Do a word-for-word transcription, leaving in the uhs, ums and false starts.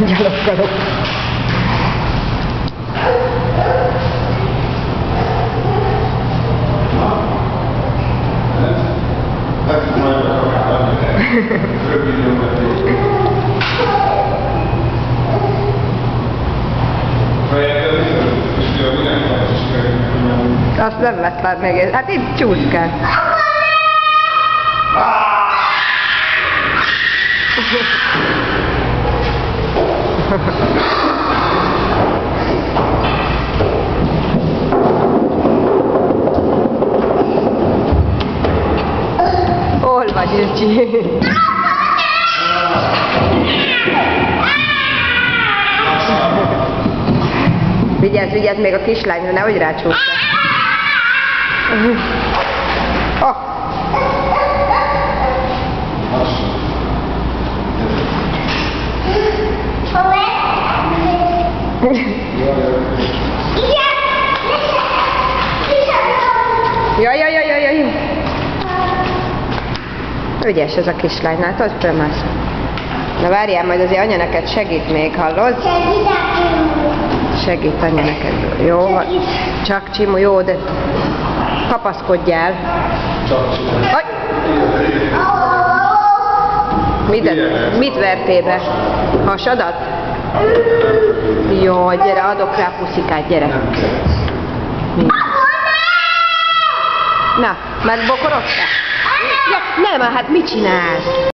Gyaloggalok. Azt nem lehet látni egész. Hát itt csúszkál. Hol vagy, Ilcsi? Vigyázz, vigyázz még a kislányra, nehogy rácsúszol. Oh. Jaj, jaj, jaj, jaj, jaj. Ügyes ez a kislány, látod, fölmász. Na várjál, majd azért anya neked segít még, hallod? Segít anya neked. Jó, van. Csak Csimu, jó, de kapaszkodjál. Aj! Mit, mit vertél be? Hasadat? Jó, gyere, adok rá puszikát, gyere. Na, megbokorodtál? Ja, nem, hát mit csinálsz?